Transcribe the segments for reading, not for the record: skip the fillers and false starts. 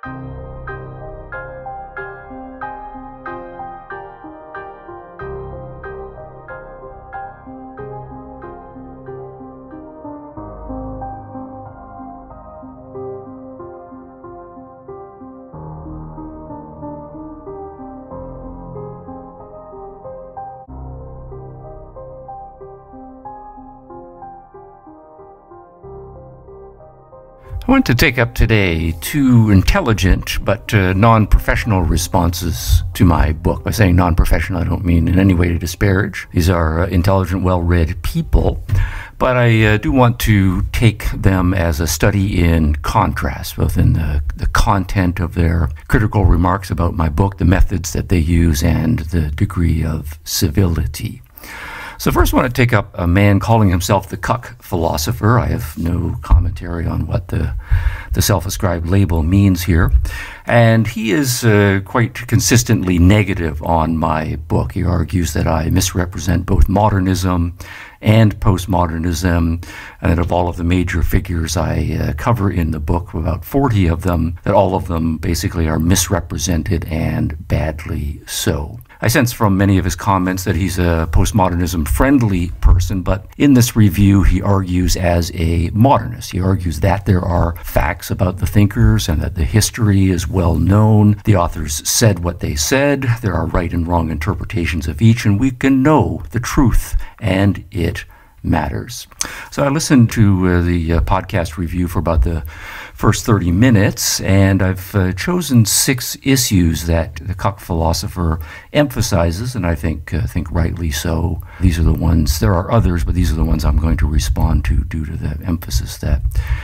I want to take up today two intelligent but non-professional responses to my book. By saying non-professional, I don't mean in any way to disparage. These are intelligent, well-read people, but I do want to take them as a study in contrast, both in the content of their critical remarks about my book, the methods that they use, and the degree of civility. So first I want to take up a man calling himself the cuck philosopher. I have no commentary on what the self-ascribed label means here. And he is quite consistently negative on my book. He argues that I misrepresent both modernism and postmodernism, and that of all of the major figures I cover in the book, about 40 of them, that all of them basically are misrepresented and badly so. I sense from many of his comments that he's a postmodernism-friendly person, but in this review he argues as a modernist. He argues that there are facts about the thinkers and that the history is well known. The authors said what they said. There are right and wrong interpretations of each, and we can know the truth, and it matters. So I listened to the podcast review for about the first 30 minutes, and I've chosen 6 issues that the cuck philosopher emphasizes, and I think rightly so. These are the ones, there are others, but these are the ones I'm going to respond to due to the emphasis that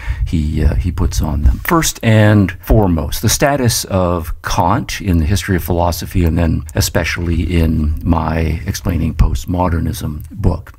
he puts on them. First and foremost, the status of Kant in the history of philosophy, and then especially in my Explaining Postmodernism book.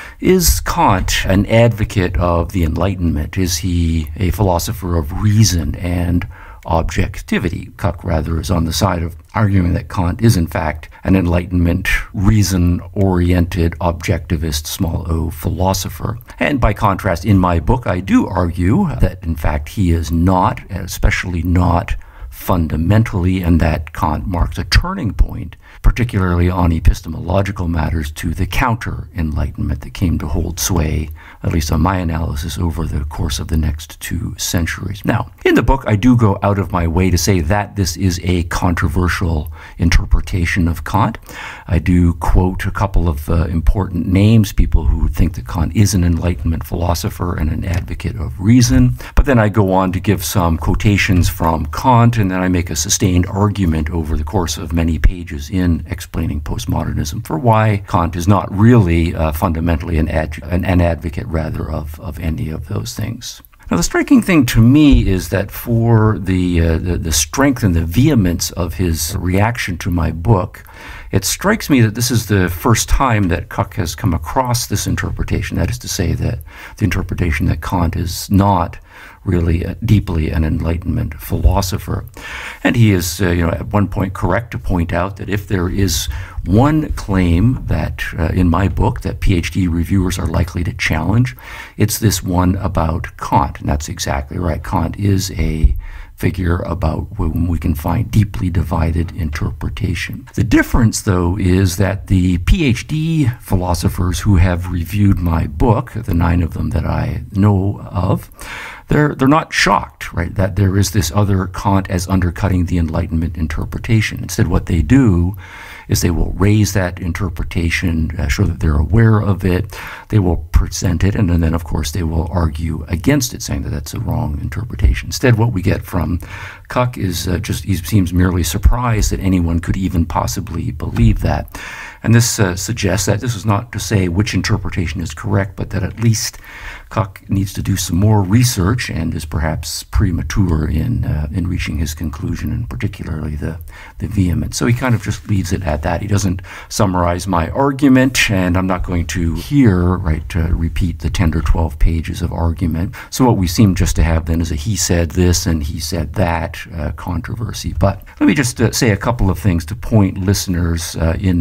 Is Kant an advocate of the Enlightenment? Is he a philosopher of reason and objectivity? Cuck, rather, is on the side of arguing that Kant is, in fact, an Enlightenment, reason-oriented, objectivist, small o philosopher. And by contrast, in my book, I do argue that, in fact, he is not, especially not fundamentally, and that Kant marks a turning point, particularly on epistemological matters, to the counter-Enlightenment that came to hold sway, at least on my analysis, over the course of the next 2 centuries. Now, in the book, I do go out of my way to say that this is a controversial interpretation of Kant. I do quote a couple of important names, people who think that Kant is an Enlightenment philosopher and an advocate of reason. But then I go on to give some quotations from Kant, and then I make a sustained argument over the course of many pages in Explaining Postmodernism for why Kant is not really fundamentally an advocate, rather, of any of those things. Now, the striking thing to me is that for the strength and the vehemence of his reaction to my book, it strikes me that this is the first time that Cuck has come across this interpretation. That is to say, that the interpretation that Kant is not really deeply an Enlightenment philosopher. And he is, at one point correct to point out that if there is one claim that, in my book, that PhD reviewers are likely to challenge, it's this one about Kant. And that's exactly right. Kant is a figure about whom we can find deeply divided interpretation. The difference, though, is that the PhD philosophers who have reviewed my book, the 9 of them that I know of, they're not shocked, right, that there is this other Kant as undercutting the Enlightenment interpretation. Instead, what they do is they will raise that interpretation, show that they're aware of it, they will present it, and then, of course, they will argue against it, saying that that's a wrong interpretation. Instead, what we get from Cuck is he seems merely surprised that anyone could even possibly believe that. And this suggests that this is not to say which interpretation is correct, but that at least Cuck needs to do some more research and is perhaps premature in reaching his conclusion, and particularly the vehemence. So he kind of just leaves it at that. He doesn't summarize my argument, and I'm not going to here, repeat the 10 or 12 pages of argument. So what we seem just to have then is a he said this and he said that controversy. But let me just say a couple of things to point listeners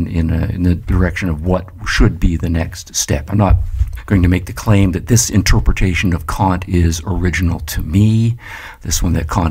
in the direction of what should be the next step. I'm not going to make the claim that this interpretation of Kant is original to me, this one that Kant is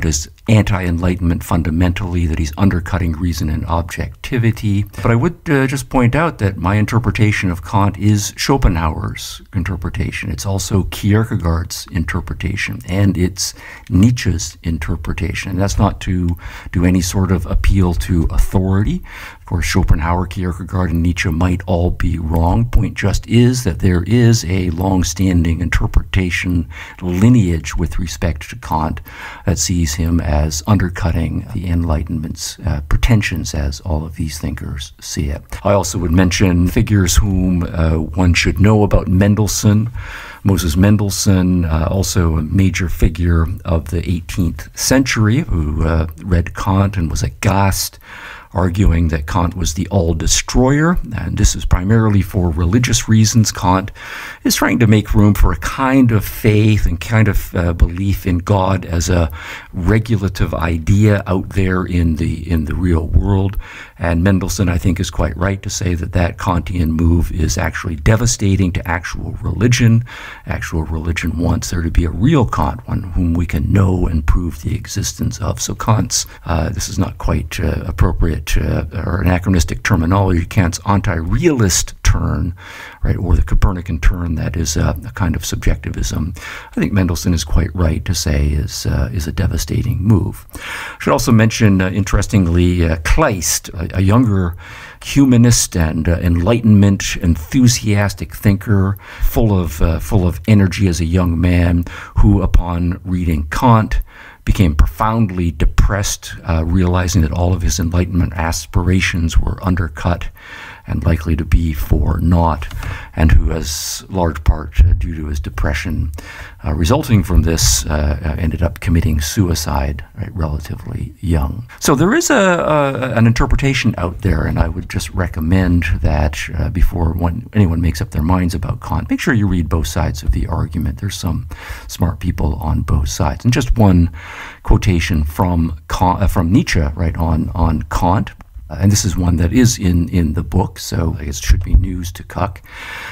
anti-Enlightenment fundamentally, that he's undercutting reason and objectivity. But I would just point out that my interpretation of Kant is Schopenhauer's interpretation. It's also Kierkegaard's interpretation, and it's Nietzsche's interpretation. And that's not to do any sort of appeal to authority. Of course, Schopenhauer, Kierkegaard, and Nietzsche might all be wrong. Point just is that there is a long-standing interpretation lineage with respect to Kant that sees him as undercutting the Enlightenment's pretensions, as all of these thinkers see it. I also would mention figures whom one should know about Mendelssohn. Moses Mendelssohn, also a major figure of the 18th century, who read Kant and was aghast, arguing that Kant was the all-destroyer, and this is primarily for religious reasons. Kant is trying to make room for a kind of faith and kind of belief in God as a regulative idea out there in the real world. And Mendelssohn, I think, is quite right to say that that Kantian move is actually devastating to actual religion. Actual religion wants there to be a real Kant, one whom we can know and prove the existence of. So Kant's, this is not quite appropriate or anachronistic terminology, Kant's anti-realist turn, right, or the Copernican turn that is a kind of subjectivism, I think Mendelssohn is quite right to say is a devastating move. I should also mention, interestingly, Kleist, a younger humanist and Enlightenment enthusiastic thinker, full of energy as a young man, who, upon reading Kant, became profoundly depressed, realizing that all of his Enlightenment aspirations were undercut and likely to be for naught, and who, as large part due to his depression resulting from this, ended up committing suicide, right, relatively young. So there is an interpretation out there, and I would just recommend that before anyone makes up their minds about Kant, make sure you read both sides of the argument. There's some smart people on both sides. And just one quotation from Nietzsche, right, on Kant. And this is one that is in the book, so I guess it should be news to Cuck.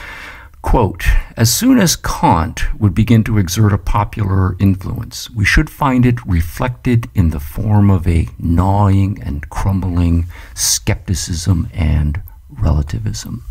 Quote, "As soon as Kant would begin to exert a popular influence, we should find it reflected in the form of a gnawing and crumbling skepticism and relativism."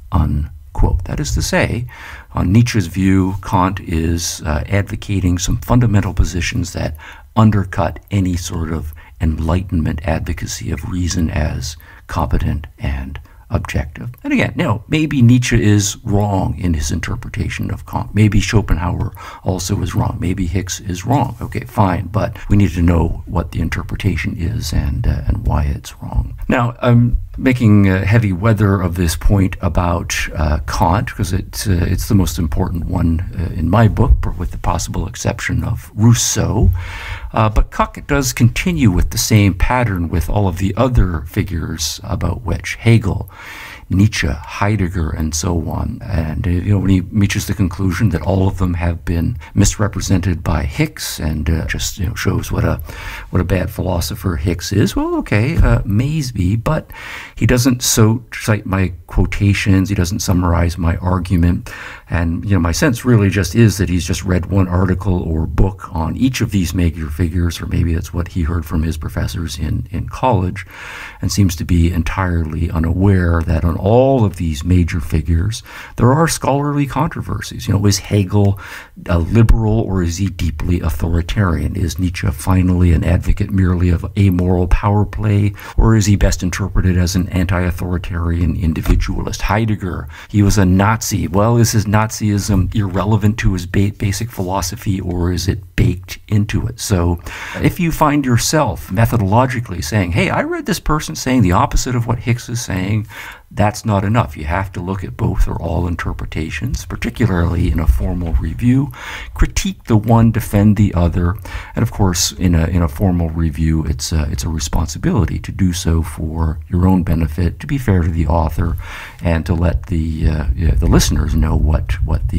Unquote. That is to say, on Nietzsche's view, Kant is advocating some fundamental positions that undercut any sort of Enlightenment advocacy of reason as competent and objective. And again, maybe Nietzsche is wrong in his interpretation of Kant. Maybe Schopenhauer also is wrong. Maybe Hicks is wrong. Okay, fine, but we need to know what the interpretation is and why it's wrong. Now, I'm making heavy weather of this point about Kant because it's the most important one in my book, with the possible exception of Rousseau. But Cuck does continue with the same pattern with all of the other figures about which Hegel, Nietzsche, Heidegger, and so on. And when he reaches the conclusion that all of them have been misrepresented by Hicks, and just shows what a bad philosopher Hicks is. Well, okay, maybe, but he doesn't cite my quotations. He doesn't summarize my argument. And my sense really just is that he's just read one article or book on each of these major figures, or maybe that's what he heard from his professors in college, and seems to be entirely unaware that on all of these major figures, there are scholarly controversies. Is Hegel a liberal, or is he deeply authoritarian? Is Nietzsche finally an advocate merely of amoral power play, or is he best interpreted as an anti-authoritarian individualist? Heidegger, he was a Nazi. Well, is his Nazism irrelevant to his basic philosophy, or is it baked into it? So if you find yourself methodologically saying, hey, I read this person saying the opposite of what Hicks is saying, that's not enough. You have to look at both or all interpretations, particularly in a formal review. Critique the one, defend the other, and of course, in a formal review, it's a responsibility to do so for your own benefit, to be fair to the author, and to let the listeners know what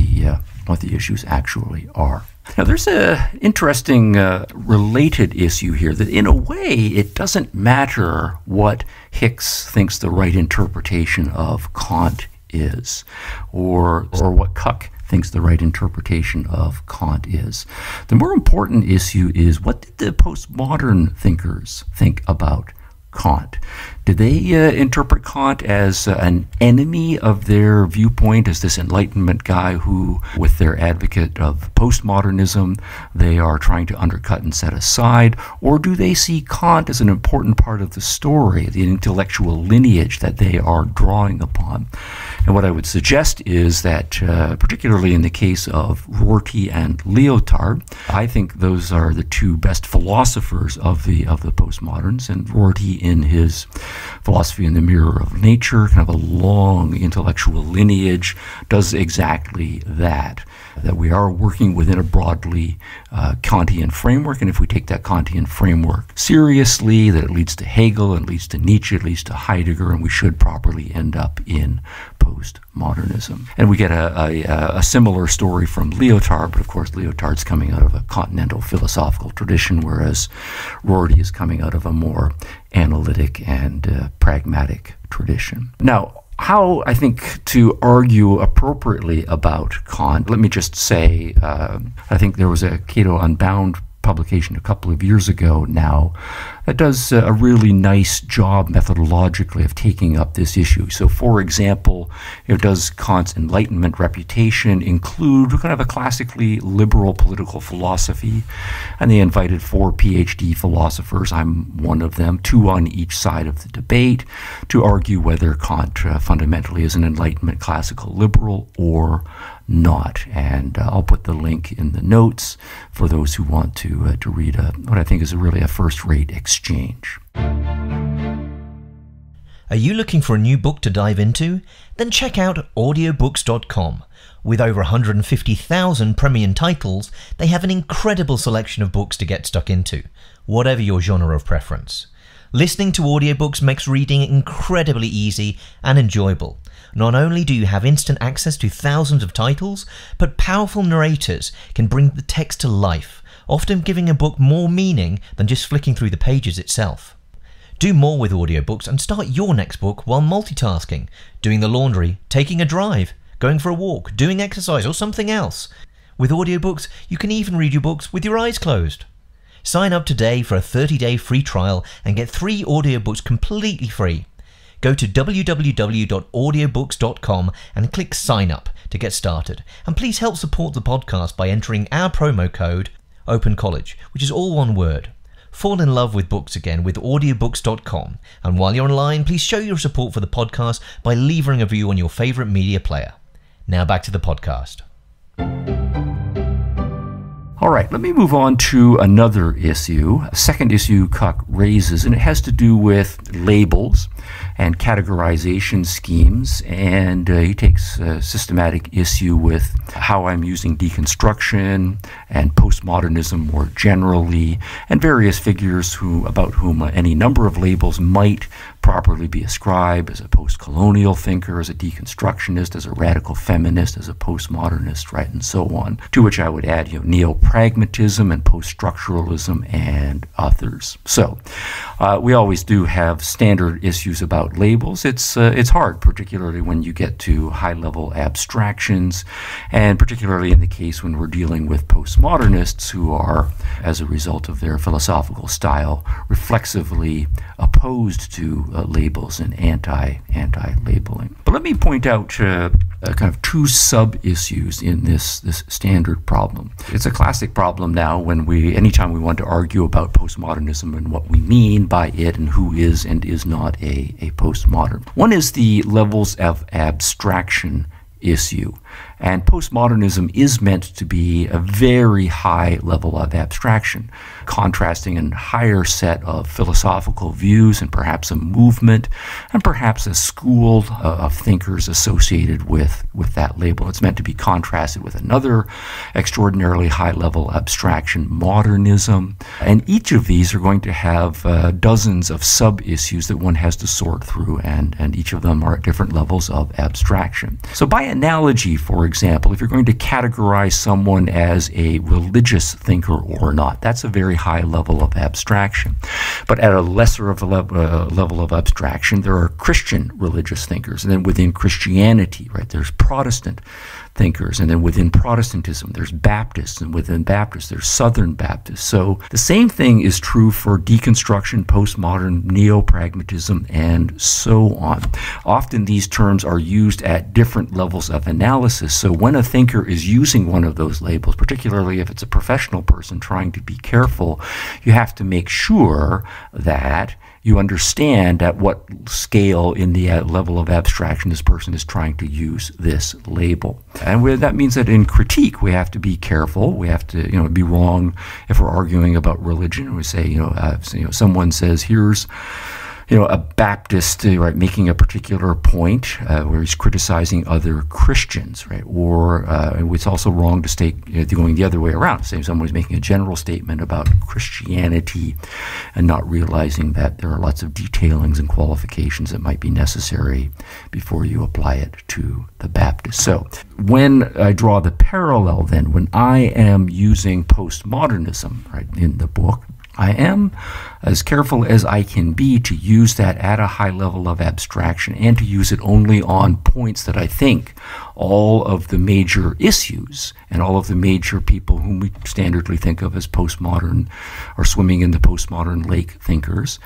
the issues actually are. Now, there's an interesting related issue here that, in a way, it doesn't matter what Hicks thinks the right interpretation of Kant is, or what Cuck thinks the right interpretation of Kant is. The more important issue is, what did the postmodern thinkers think about Kant? Did they interpret Kant as an enemy of their viewpoint, as this Enlightenment guy who, with their advocate of postmodernism, they are trying to undercut and set aside? Or do they see Kant as an important part of the story, the intellectual lineage that they are drawing upon? And what I would suggest is that, particularly in the case of Rorty and Lyotard, I think those are the two best philosophers of the postmoderns. And Rorty, in his Philosophy in the Mirror of Nature, kind of a long intellectual lineage, does exactly that. That we are working within a broadly Kantian framework, and if we take that Kantian framework seriously, that it leads to Hegel, and leads to Nietzsche, it leads to Heidegger, and we should properly end up in postmodernism. And we get a similar story from Lyotard, but of course Lyotard's coming out of a continental philosophical tradition, whereas Rorty is coming out of a more analytic and pragmatic tradition. Now, how, I think, to argue appropriately about Kant, let me just say, I think there was a Cato Unbound publication a couple of years ago now that does a really nice job methodologically of taking up this issue. So, for example, does Kant's Enlightenment reputation include kind of a classically liberal political philosophy? And they invited 4 PhD philosophers, I'm one of them, 2 on each side of the debate, to argue whether Kant fundamentally is an Enlightenment classical liberal or not. And I'll put the link in the notes for those who want to read what I think is really a first-rate exchange. Are you looking for a new book to dive into? Then check out audiobooks.com. With over 150,000 premium titles, they have an incredible selection of books to get stuck into, whatever your genre of preference. Listening to audiobooks makes reading incredibly easy and enjoyable. Not only do you have instant access to thousands of titles, but powerful narrators can bring the text to life, often giving a book more meaning than just flicking through the pages itself. Do more with audiobooks and start your next book while multitasking, doing the laundry, taking a drive, going for a walk, doing exercise, or something else. With audiobooks, you can even read your books with your eyes closed. Sign up today for a 30-day free trial and get 3 audiobooks completely free. Go to www.audiobooks.com and click sign up to get started. And please help support the podcast by entering our promo code OpenCollege, which is all one word. Fall in love with books again with audiobooks.com. And while you're online, please show your support for the podcast by leaving a review on your favourite media player. Now back to the podcast. All right, let me move on to another issue, a second issue Cuck raises, and it has to do with labels and categorization schemes, and he takes a systematic issue with how I'm using deconstruction and postmodernism more generally, and various figures about whom any number of labels might properly be ascribed: as a post-colonial thinker, as a deconstructionist, as a radical feminist, as a postmodernist, right, and so on. To which I would add, neo-pragmatism and post-structuralism and others. So, we always do have standard issues about labels. It's hard, particularly when you get to high-level abstractions, and particularly in the case when we're dealing with postmodernists who are, as a result of their philosophical style, reflexively opposed to labels and anti-labeling. But let me point out kind of 2 sub-issues in this standard problem. It's a classic problem now anytime we want to argue about postmodernism and what we mean by it and who is and is not a postmodern. One is the levels of abstraction issue. And postmodernism is meant to be a very high level of abstraction, contrasting a higher set of philosophical views and perhaps a movement and perhaps a school of thinkers associated with that label. It's meant to be contrasted with another extraordinarily high level abstraction, modernism. And each of these are going to have dozens of sub-issues that one has to sort through, and each of them are at different levels of abstraction. So by analogy, for example, if you're going to categorize someone as a religious thinker or not, that's a very high level of abstraction. But at a lesser of a level of abstraction, there are Christian religious thinkers, and then within Christianity, right, there's Protestant thinkers. And then within Protestantism, there's Baptists, and within Baptists, there's Southern Baptists. So the same thing is true for deconstruction, postmodern, neo-pragmatism, and so on. Often these terms are used at different levels of analysis. So when a thinker is using one of those labels, particularly if it's a professional person trying to be careful, you have to make sure that you understand at what scale in the level of abstraction this person is trying to use this label. And that means that in critique, we have to be careful. We have to, be wrong if we're arguing about religion. We say, someone says, here's, a Baptist, right, making a particular point where he's criticizing other Christians, right? Or it's also wrong to state going the other way around, saying someone's making a general statement about Christianity and not realizing that there are lots of detailings and qualifications that might be necessary before you apply it to the Baptist. So when I draw the parallel then, when I am using postmodernism, right, in the book, I am as careful as I can be to use that at a high level of abstraction and to use it only on points that I think all of the major issues and all of the major people whom we standardly think of as postmodern or swimming in the postmodern lake thinkers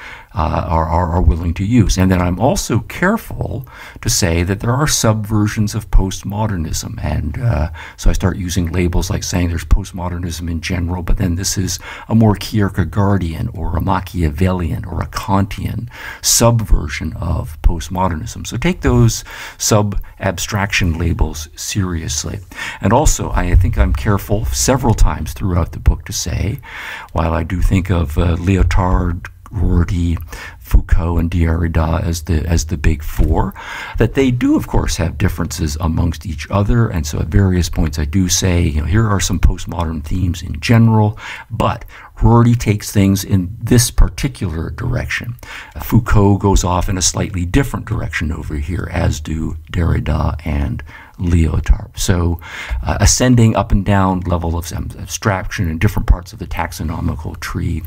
are willing to use. And then I'm also careful to say that there are subversions of postmodernism. And so I start using labels like saying there's postmodernism in general, but then this is a more Kierkegaardian or a Machiavellian or a Kantian subversion of postmodernism. So take those sub-abstraction labels seriously. And also, I think I'm careful several times throughout the book to say, while I do think of Lyotard, Rorty, Foucault, and Derrida as the big four, that they do, of course, have differences amongst each other. And so at various points I do say, here are some postmodern themes in general, but Rorty takes things in this particular direction. Foucault goes off in a slightly different direction over here, as do Derrida and Lyotard. So ascending up and down level of abstraction in different parts of the taxonomical tree,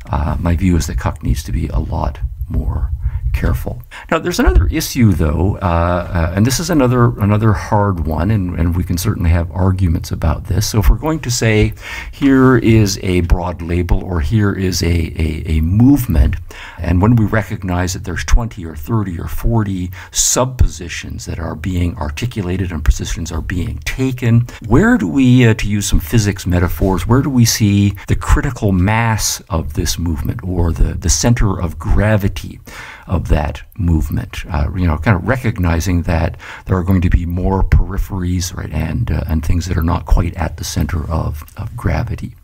my view is that Kuck needs to be a lot more careful. Now, there's another issue, though, and this is another hard one, and we can certainly have arguments about this. So if we're going to say, here is a broad label, or here is a movement, and when we recognize that there's 20 or 30 or 40 subpositions that are being articulated and positions are being taken, where do we, to use some physics metaphors, where do we see the critical mass of this movement, or the center of gravity of that movement, kind of recognizing that there are going to be more peripheries, right, and things that are not quite at the center of gravity.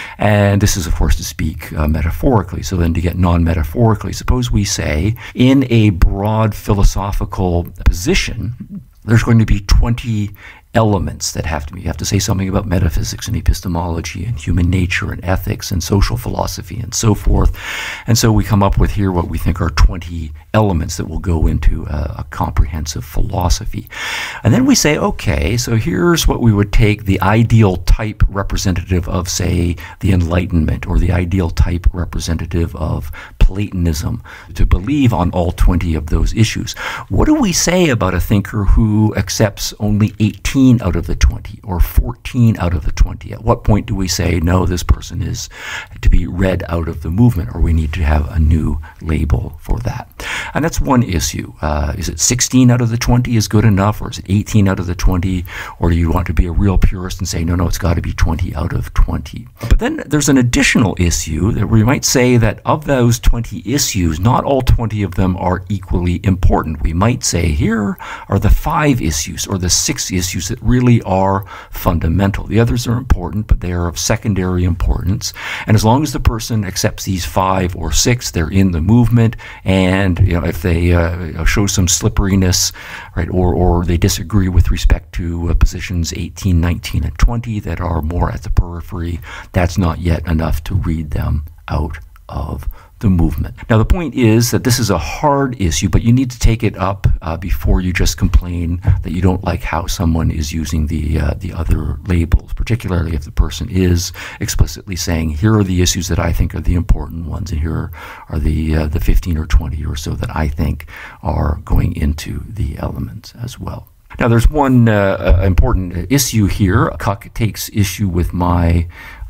And this is, of course, to speak metaphorically. So then to get non-metaphorically, suppose we say in a broad philosophical position, there's going to be 20 elements that have to be. You have to say something about metaphysics and epistemology and human nature and ethics and social philosophy and so forth. And so we come up with here what we think are 20 elements that will go into a comprehensive philosophy. And then we say, okay, so here's what we would take the ideal type representative of, say, the Enlightenment, or the ideal type representative of Platonism, to believe on all 20 of those issues. What do we say about a thinker who accepts only 18 out of the 20 or 14 out of the 20? At what point do we say, no, this person is to be read out of the movement, or we need to have a new label for that? And that's one issue. Is it 16 out of the 20 is good enough, or is it 18 out of the 20? Or do you want to be a real purist and say, no, it's got to be 20 out of 20? But then there's an additional issue that we might say that of those 20 issues, not all 20 of them are equally important. We might say here are the 5 issues or the 6 issues that really are fundamental. The others are important, but they are of secondary importance. And as long as the person accepts these 5 or 6, they're in the movement. And if they show some slipperiness, right, or they disagree with respect to positions 18, 19, and 20 that are more at the periphery, that's not yet enough to read them out of the movement. Now, the point is that this is a hard issue, but you need to take it up before you just complain that you don't like how someone is using the other labels, particularly if the person is explicitly saying, here are the issues that I think are the important ones, and here are the 15 or 20 or so that I think are going into the elements as well. Now, there's one important issue here. Cuck takes issue with my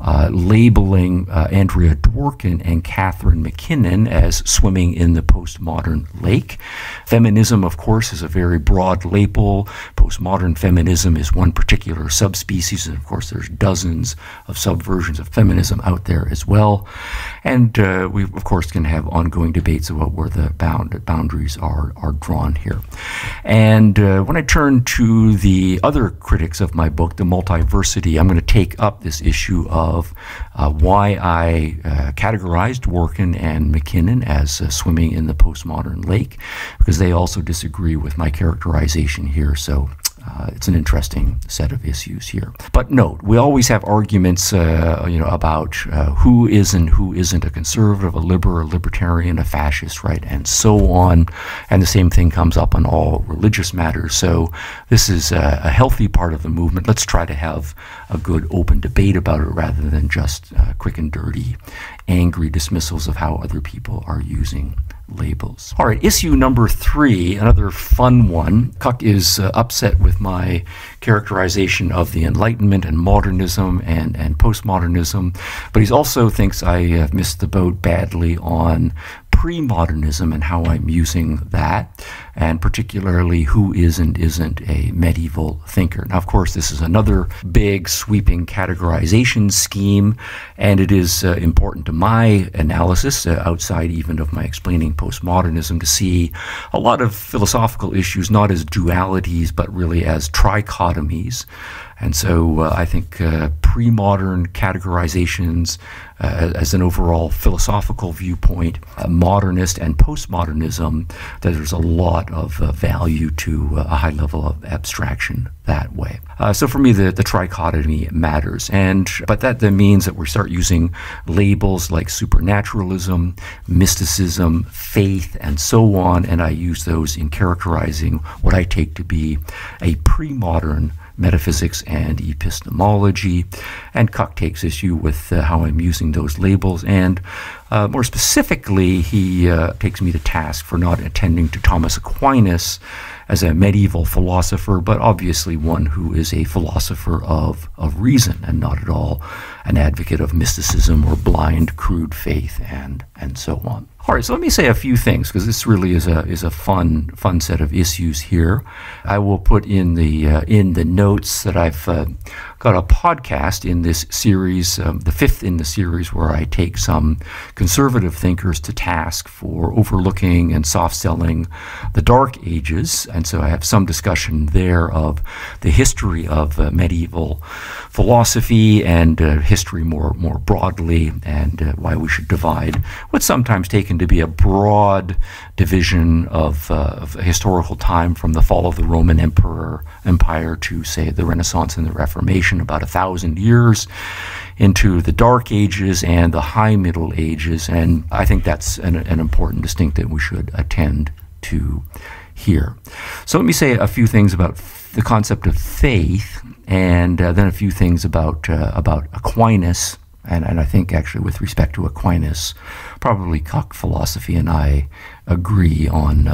labeling Andrea Dworkin and Catherine MacKinnon as swimming in the postmodern lake. Feminism, of course, is a very broad label. Postmodern feminism is one particular subspecies, and of course there's dozens of subversions of feminism out there as well. And we, of course, can have ongoing debates about where the boundaries are drawn here. And when I turn to the other critics of my book, the multiversity, I'm going to take up this issue of why I categorized Dworkin and MacKinnon as swimming in the postmodern lake, because they also disagree with my characterization here. So it's an interesting set of issues here. But note, we always have arguments, about who is and who isn't a conservative, a liberal, a libertarian, a fascist, right, and so on. And the same thing comes up on all religious matters. So this is a healthy part of the movement. Let's try to have a good open debate about it rather than just quick and dirty, angry dismissals of how other people are using labels. All right, issue number 3, another fun one. Cuck is upset with my characterization of the Enlightenment and modernism and postmodernism, but he also thinks I have missed the boat badly on pre-modernism and how I'm using that, and particularly who is and isn't a medieval thinker. Now, of course, this is another big sweeping categorization scheme, and it is important to my analysis, outside even of my explaining postmodernism, to see a lot of philosophical issues not as dualities, but really as trichotomies. And so I think pre-modern categorizations as an overall philosophical viewpoint, modernist and postmodernism, that there's a lot of value to a high level of abstraction that way. So for me, the trichotomy matters. But that then means that we start using labels like supernaturalism, mysticism, faith, and so on, and I use those in characterizing what I take to be a pre-modern metaphysics and epistemology, and Cuck takes issue with how I'm using those labels, and more specifically, he takes me to task for not attending to Thomas Aquinas as a medieval philosopher, but obviously one who is a philosopher of reason and not at all an advocate of mysticism or blind, crude faith and so on. All right, so let me say a few things, because this really is a fun set of issues here. I will put in the notes that I've got a podcast in this series, the 5th in the series, where I take some conservative thinkers to task for overlooking and soft-selling the Dark Ages, and so I have some discussion there of the history of medieval philosophy and history more broadly, and why we should divide what's sometimes taken to be a broad division of historical time from the fall of the Roman Empire to, say, the Renaissance and the Reformation, about 1,000 years, into the Dark Ages and the High Middle Ages, and I think that's an important distinction that we should attend to here. So let me say a few things about the concept of faith, and then a few things about Aquinas, and I think actually with respect to Aquinas, probably Cuck philosophy and I agree on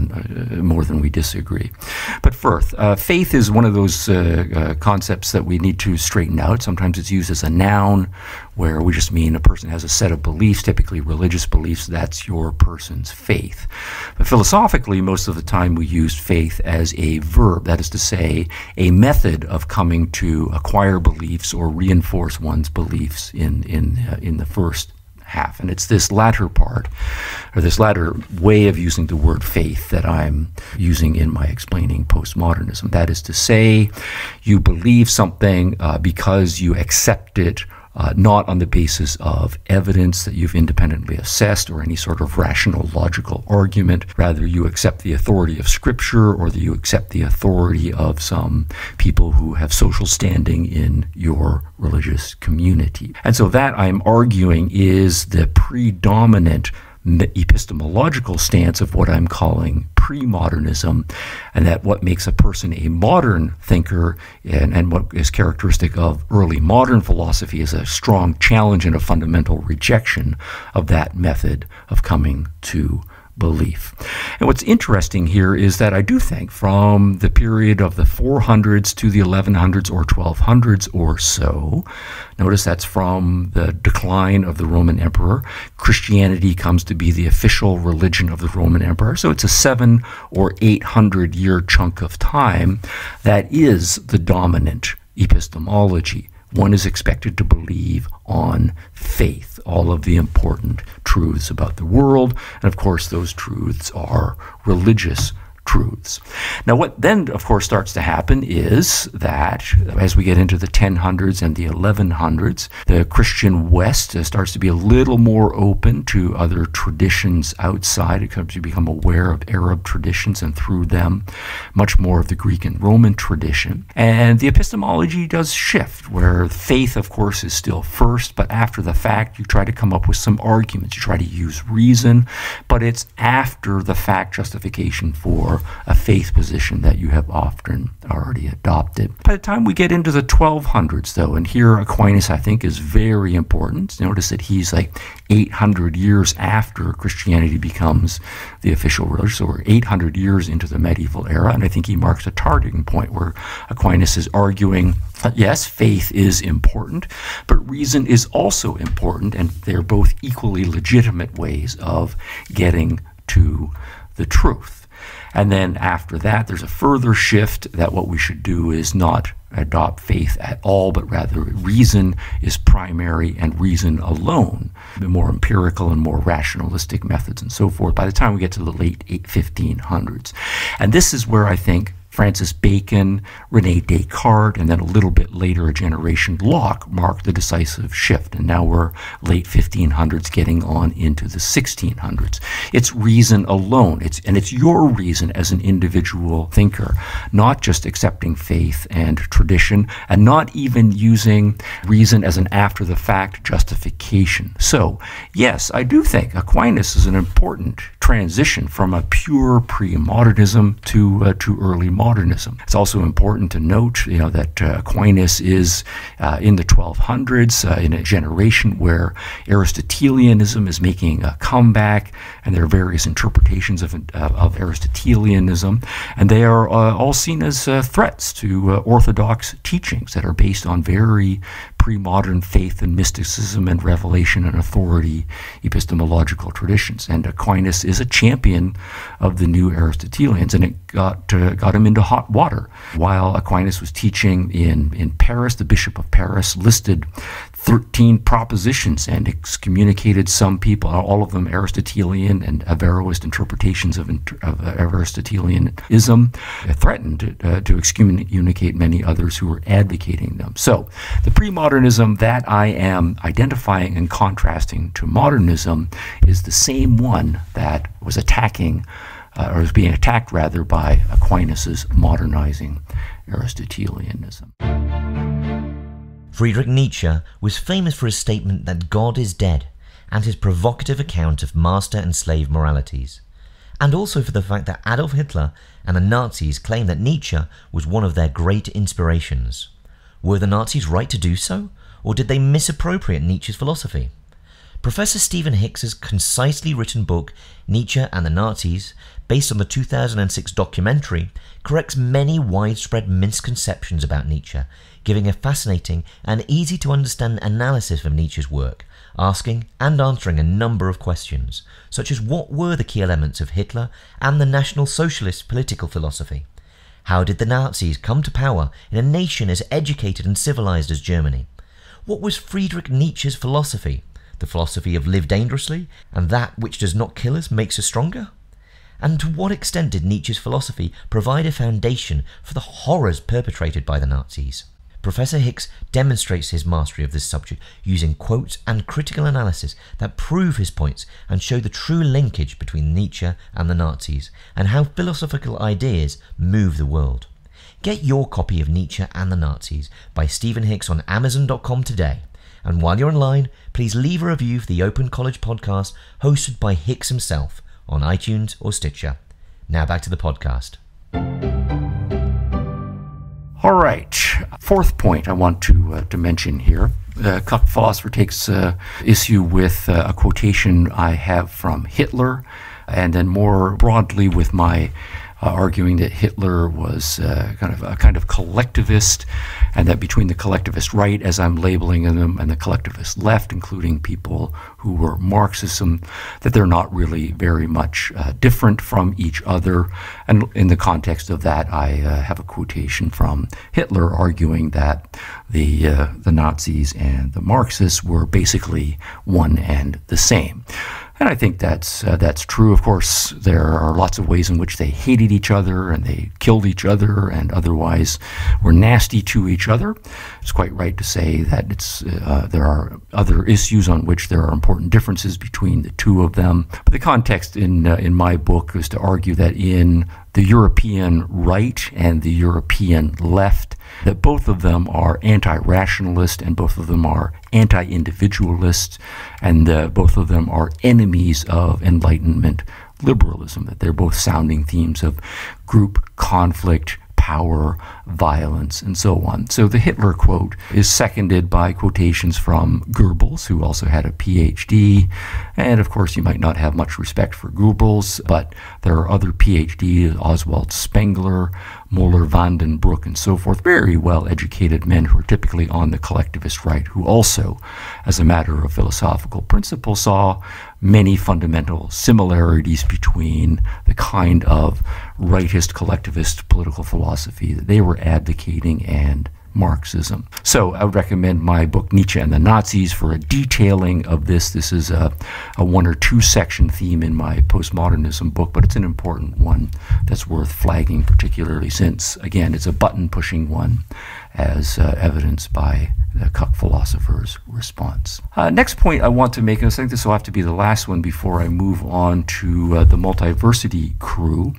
more than we disagree. But first, faith is one of those concepts that we need to straighten out. Sometimes it's used as a noun, where we just mean a person has a set of beliefs, typically religious beliefs. That's your person's faith. But philosophically, most of the time we use faith as a verb, that is to say, a method of coming to acquire beliefs or reinforce one's beliefs in the first half. And it's this latter part, or this latter way of using the word faith, that I'm using in my explaining postmodernism. That is to say, you believe something because you accept it, not on the basis of evidence that you've independently assessed or any sort of rational, logical argument. Rather, you accept the authority of Scripture, or that you accept the authority of some people who have social standing in your religious community. And so that, I'm arguing, is the predominant epistemological stance of what I'm calling pre-modernism, and that what makes a person a modern thinker and what is characteristic of early modern philosophy is a strong challenge and a fundamental rejection of that method of coming to belief. And what's interesting here is that I do think from the period of the 400s to the 1100s or 1200s or so, notice that's from the decline of the Roman Emperor, Christianity comes to be the official religion of the Roman Emperor. So it's a 700 or 800 year chunk of time that is the dominant epistemology. One is expected to believe on faith, all of the important truths about the world, and of course those truths are religious truths. Now what then of course starts to happen is that as we get into the 1000s and the 1100s, the Christian West starts to be a little more open to other traditions outside. It comes to become aware of Arab traditions and through them much more of the Greek and Roman tradition. And the epistemology does shift where faith of course is still first, but after the fact you try to come up with some arguments, you try to use reason, but it's after the fact justification for a faith position that you have often already adopted. By the time we get into the 1200s, though, and here Aquinas, I think, is very important. Notice that he's like 800 years after Christianity becomes the official religion, so we're 800 years into the medieval era, and I think he marks a turning point where Aquinas is arguing that, yes, faith is important, but reason is also important, and they're both equally legitimate ways of getting to the truth. And then after that, there's a further shift that what we should do is not adopt faith at all, but rather reason is primary and reason alone, the more empirical and more rationalistic methods and so forth, by the time we get to the late 1500s. And this is where I think Francis Bacon, René Descartes, and then a little bit later a generation, Locke, marked the decisive shift. And now we're late 1500s getting on into the 1600s. It's reason alone. It's your reason as an individual thinker, not just accepting faith and tradition, and not even using reason as an after-the-fact justification. So, yes, I do think Aquinas is an important transition from a pure pre-modernism to early modernism. It's also important to note, that Aquinas is in the 1200s in a generation where Aristotelianism is making a comeback, and there are various interpretations of Aristotelianism, and they are all seen as threats to orthodox teachings that are based on very pre-modern faith and mysticism and revelation and authority epistemological traditions. And Aquinas is a champion of the new Aristotelians, and it got him into hot water. While Aquinas was teaching in Paris, the Bishop of Paris listed 13 propositions and excommunicated some people, all of them Aristotelian and Averroist interpretations of Aristotelianism, threatened to excommunicate many others who were advocating them. So the pre-modernism that I am identifying and contrasting to modernism is the same one that was attacking, or was being attacked rather, by Aquinas's modernizing Aristotelianism. Friedrich Nietzsche was famous for his statement that God is dead, and his provocative account of master and slave moralities, and also for the fact that Adolf Hitler and the Nazis claimed that Nietzsche was one of their great inspirations. Were the Nazis right to do so, or did they misappropriate Nietzsche's philosophy? Professor Stephen Hicks's concisely written book, Nietzsche and the Nazis, based on the 2006 documentary, corrects many widespread misconceptions about Nietzsche, giving a fascinating and easy-to-understand analysis of Nietzsche's work, asking and answering a number of questions, such as what were the key elements of Hitler and the National Socialist political philosophy? How did the Nazis come to power in a nation as educated and civilized as Germany? What was Friedrich Nietzsche's philosophy? The philosophy of live dangerously, and that which does not kill us makes us stronger? And to what extent did Nietzsche's philosophy provide a foundation for the horrors perpetrated by the Nazis? Professor Hicks demonstrates his mastery of this subject using quotes and critical analysis that prove his points and show the true linkage between Nietzsche and the Nazis, and how philosophical ideas move the world. Get your copy of Nietzsche and the Nazis by Stephen Hicks on Amazon.com today. And while you're online, please leave a review for the Open College podcast hosted by Hicks himself on iTunes or Stitcher. Now back to the podcast. All right, fourth point I want to mention here. Cuck Philosopher takes issue with a quotation I have from Hitler and then more broadly with my arguing that Hitler was kind of collectivist, and that between the collectivist right, as I'm labeling them, and the collectivist left, including people who were Marxism, that they're not really very much different from each other. And in the context of that, I have a quotation from Hitler arguing that the Nazis and the Marxists were basically one and the same. And I think that's true. Of course, there are lots of ways in which they hated each other and they killed each other and otherwise were nasty to each other. It's quite right to say that there are other issues on which there are important differences between the two of them. But the context in my book is to argue that in the European right and the European left, that both of them are anti-rationalist and both of them are anti-individualist, and both of them are enemies of Enlightenment liberalism, that they're both sounding themes of group conflict, power, violence, and so on. So the Hitler quote is seconded by quotations from Goebbels, who also had a PhD. And of course, you might not have much respect for Goebbels, but there are other PhDs, Oswald Spengler, Moeller, van den Broek, and so forth, very well-educated men who are typically on the collectivist right, who also, as a matter of philosophical principle, saw many fundamental similarities between the kind of rightist collectivist political philosophy that they were advocating and Marxism. So I would recommend my book, Nietzsche and the Nazis, for a detailing of this. This is a 1 or 2 section theme in my postmodernism book, but it's an important one that's worth flagging, particularly since, again, it's a button-pushing one, as evidenced by the Cuck philosopher's response. Next point I want to make, and I think this will have to be the last one before I move on to the multiversity crew.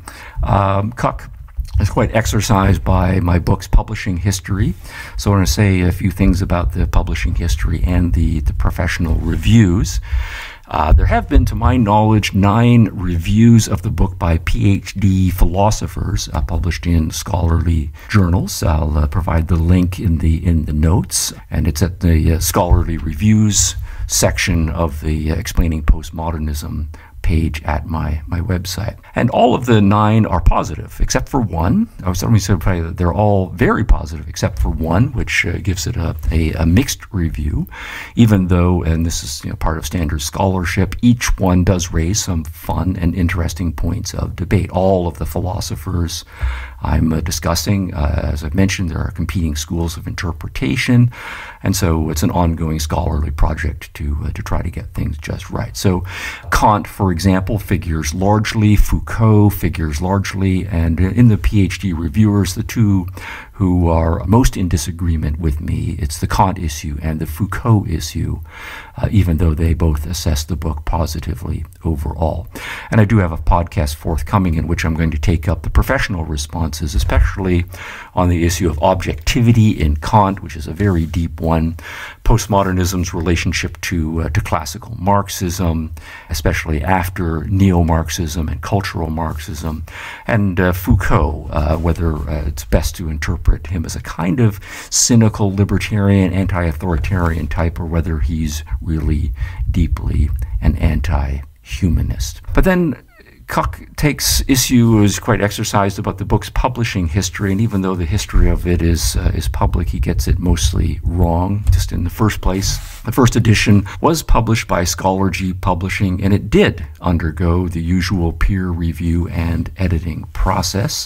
Cuck is quite exercised by my book's publishing history. So I want to say a few things about the publishing history and the professional reviews. There have been, to my knowledge, 9 reviews of the book by PhD philosophers published in scholarly journals. I'll provide the link in the notes, and it's at the scholarly reviews section of the Explaining Postmodernism page at my website. And all of the 9 are positive, except for one. I was certainly surprised that they're all very positive, except for one, which gives it a mixed review, even though, and this is part of standard scholarship, each one does raise some fun and interesting points of debate. All of the philosophers I'm discussing, as I've mentioned, there are competing schools of interpretation, and so it's an ongoing scholarly project to try to get things just right. So Kant, for example, figures largely, Foucault figures largely, and in the PhD reviewers, the two who are most in disagreement with me, it's the Kant issue and the Foucault issue, even though they both assess the book positively overall. And I do have a podcast forthcoming in which I'm going to take up the professional responses, especially on the issue of objectivity in Kant, which is a very deep one, postmodernism's relationship to classical Marxism, especially after neo-Marxism and cultural Marxism, and Foucault, whether it's best to interpret him as a kind of cynical, libertarian, anti-authoritarian type, or whether he's really deeply an anti-humanist. But then Cuck takes issue, is quite exercised about the book's publishing history, and even though the history of it is public, he gets it mostly wrong. Just in the first place, the first edition was published by Scholargy Publishing, and it did undergo the usual peer review and editing process.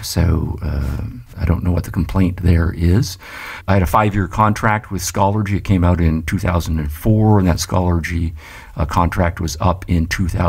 So I don't know what the complaint there is. I had a 5-year contract with Scholargy. It came out in 2004, and that Scholargy contract was up in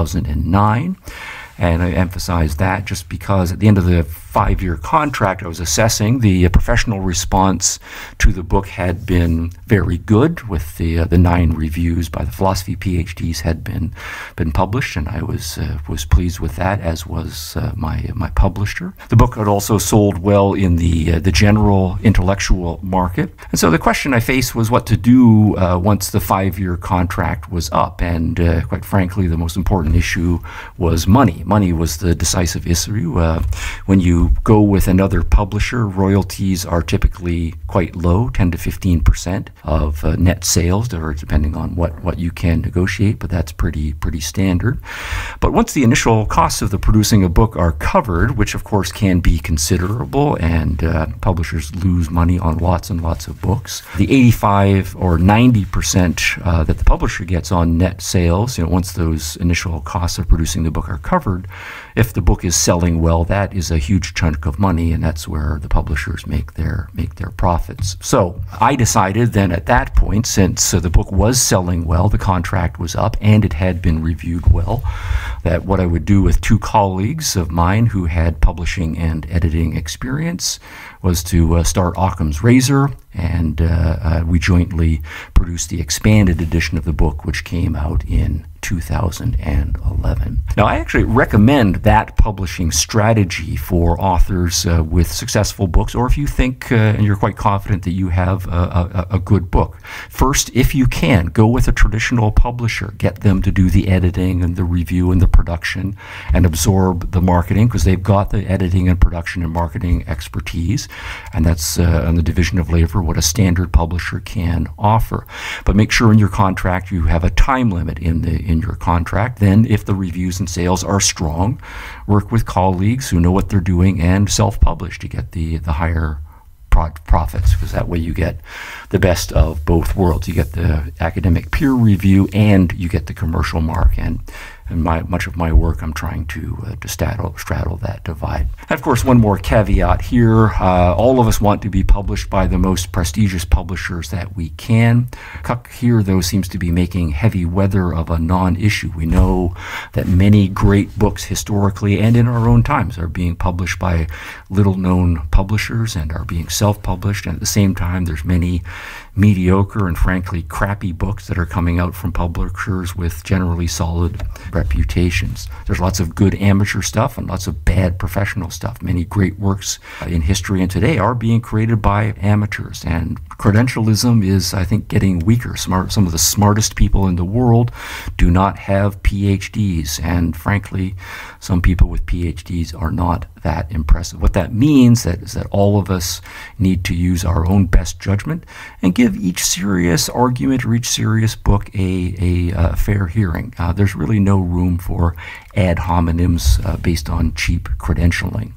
2009. And I emphasize that just because at the end of the 5-year contract, I was assessing the professional response to the book had been very good, with the 9 reviews by the philosophy PhDs had been published, and I was pleased with that, as was my publisher. The book had also sold well in the general intellectual market, and so the question I faced was what to do once the 5-year contract was up, and quite frankly, the most important issue was money. Money was the decisive issue. When you you go with another publisher, royalties are typically quite low, 10 to 15% of net sales, or depending on what you can negotiate, but that's pretty standard. But once the initial costs of producing a book are covered, which of course can be considerable, and publishers lose money on lots and lots of books, the 85 or 90% that the publisher gets on net sales, once those initial costs of producing the book are covered, if the book is selling well, that is a huge chunk of money, and that's where the publishers make their profits. So I decided then at that point, since the book was selling well, the contract was up, and it had been reviewed well, that what I would do with two colleagues of mine who had publishing and editing experience was to start Occam's Razor, and we jointly produced the expanded edition of the book, which came out in 2011. Now, I actually recommend that publishing strategy for authors with successful books, or if you think and you're quite confident that you have a good book. First, if you can, go with a traditional publisher. Get them to do the editing and the review and the production and absorb the marketing, because they've got the editing and production and marketing expertise, and that's on the division of labor what a standard publisher can offer. But make sure in your contract you have a time limit in your contract. Then, if the reviews and sales are strong, work with colleagues who know what they're doing and self-publish to get the higher profits, because that way you get the best of both worlds. You get the academic peer review and you get the commercial mark. And much of my work, I'm trying to straddle that divide. And of course, one more caveat here. All of us want to be published by the most prestigious publishers that we can. Cuck here, though, seems to be making heavy weather of a non-issue. We know that many great books historically and in our own times are being published by little-known publishers and are being self-published. And at the same time, there's many mediocre and frankly crappy books that are coming out from publishers with generally solid reputations. There's lots of good amateur stuff and lots of bad professional stuff. Many great works in history and today are being created by amateurs, and credentialism is, I think, getting weaker. Some of the smartest people in the world do not have PhDs, and frankly, some people with PhDs are not that impressive. What that means is that all of us need to use our own best judgment and give each serious argument or each serious book a fair hearing. There's really no room for ad hominems based on cheap credentialing.